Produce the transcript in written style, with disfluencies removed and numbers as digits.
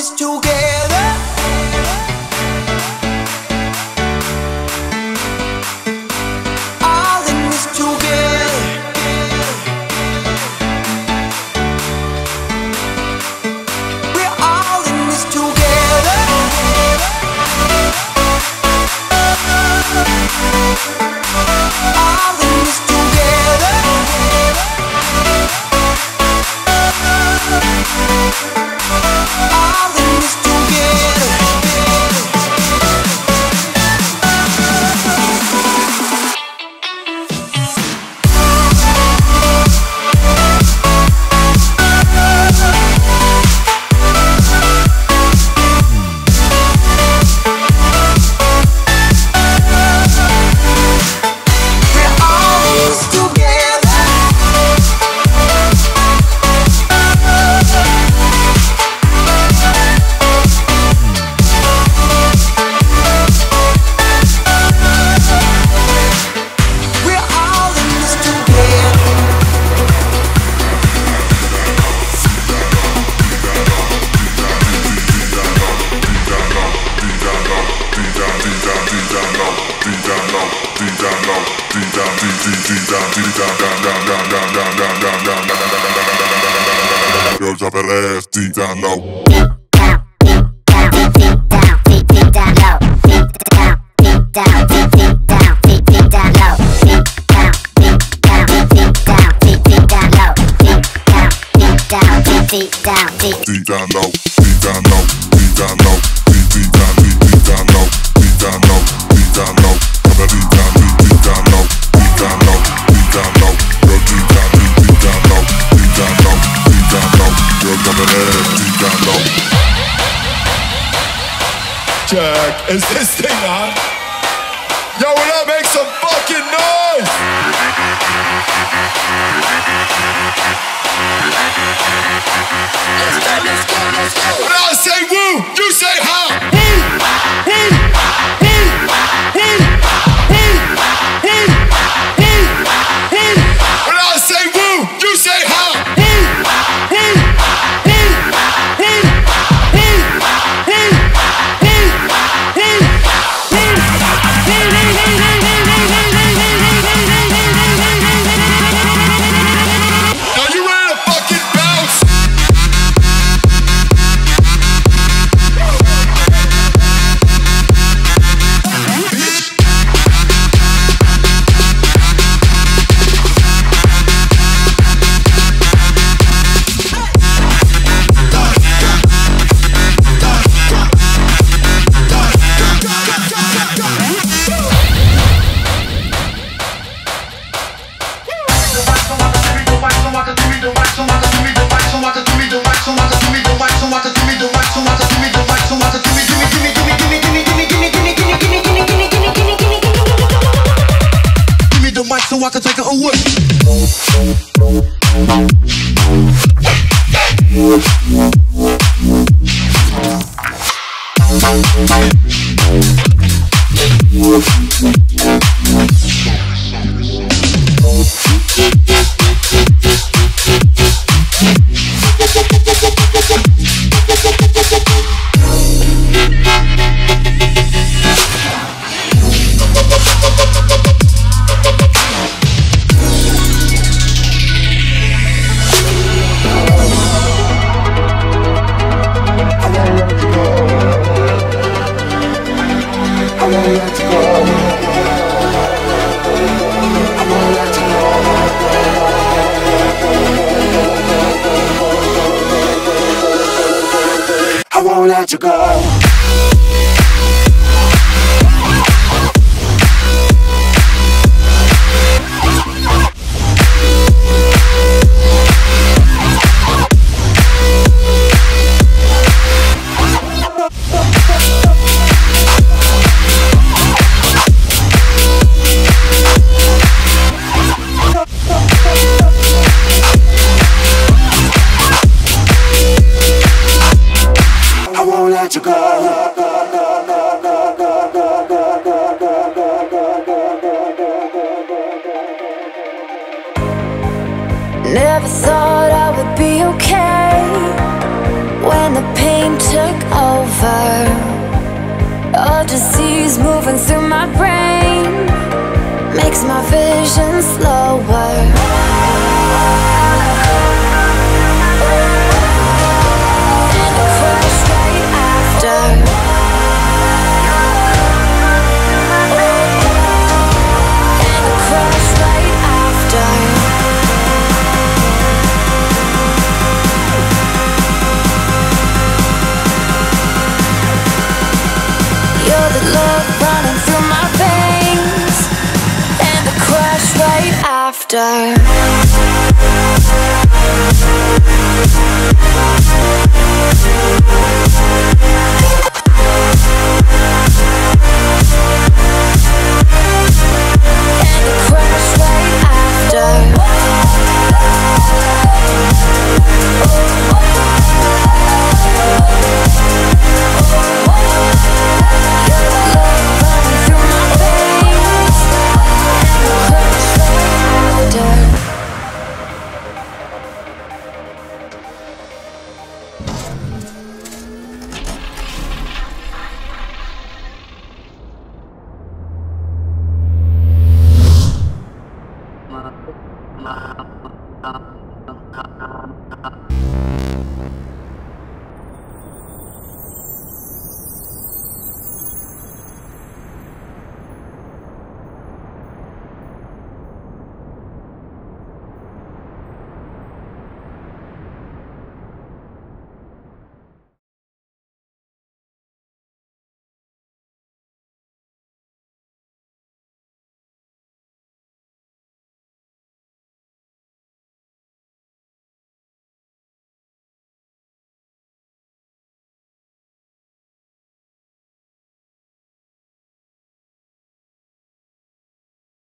this together. All in this together. We're all in this together. All in this together. All in this together. We're all in this together. We're all in this together. Girl, drop that ass deep down low. Deep down low, deep down low, deep down low, deep down, deep down, deep down low, deep down low, deep down low, deep down, deep down low, deep down low, deep down low, girl, deep down, deep down low, deep down low, deep down low, girl, drop that ass deep down low. Check, is this thing on? Yo, will I make some fucking noise? When I say woo, you say ha. Woo, woo, woo, woo, woo, woo, woo, woo. When I say woo, you say ha. Woo, woo, woo, woo, Now you ready to fucking bounce? So I can take it away. I won't let you go. Let you go. Never thought I would be okay when when the pain took over. A disease moving through my brain makes my vision slower. And a crash right after. And a crash right after. You're the love running through my veins, and a crash right after. And a crash right after. Ma